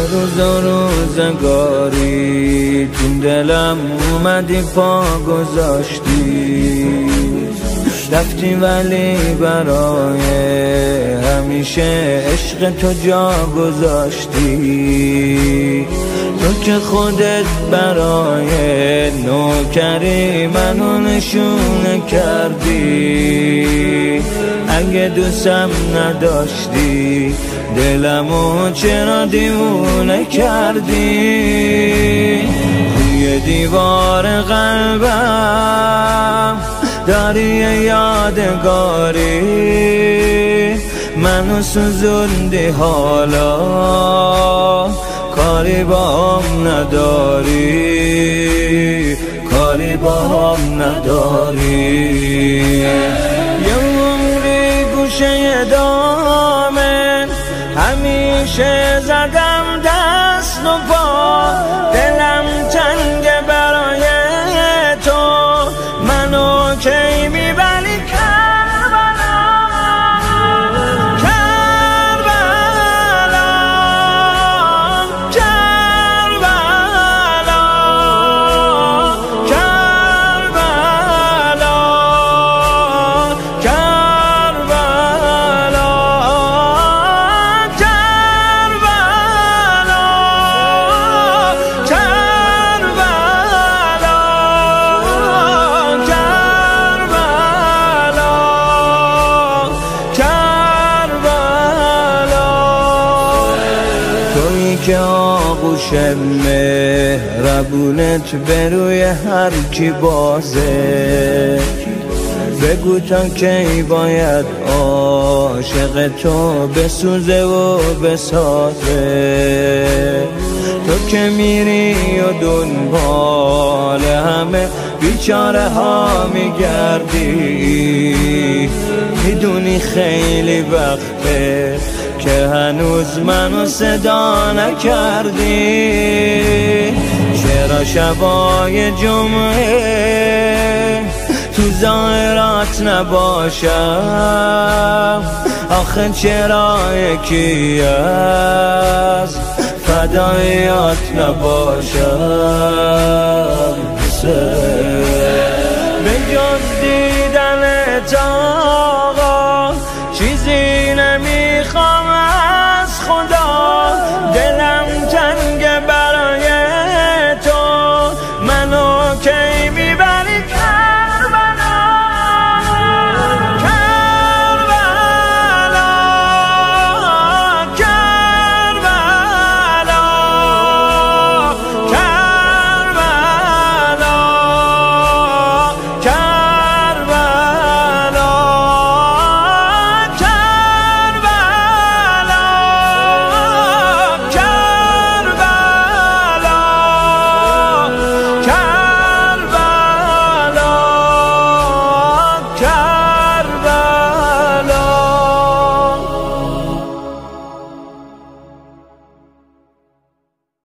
روز و روزگاری تو دلم اومدی پا گذاشتی، رفتی ولی برای همیشه عشق تو جا گذاشتی. تو که خودت برای نوکری منو نشونه کردی، اگه دوستم نداشتی دلمو چرا دیوونه کردی؟ روی دیوار قلبم داری یادگاری، منو سوزوندی حالا کاری با هم نداری، کاری با هم نداری. یه عمری گوشه دامن همیشه زدم دست و پا، دلم تنگه برای تو، منو کی میبری کربلا، کربلا، کربلا، کربلا، کربلا، تویی که آغوش مهربونت به روی هر کی بازه، بگو تا کی باید عاشق تو بسوزه و بسازه. تو که میری و دنبال همه بیچاره ها میگردی، میدونی خیلی وقته که هنوز منو صدا نکردی. چرا شبای جمعه تو زائرات نباشم؟ آخه چرا یکی از فدایات نباشم؟ به جز دیدن تو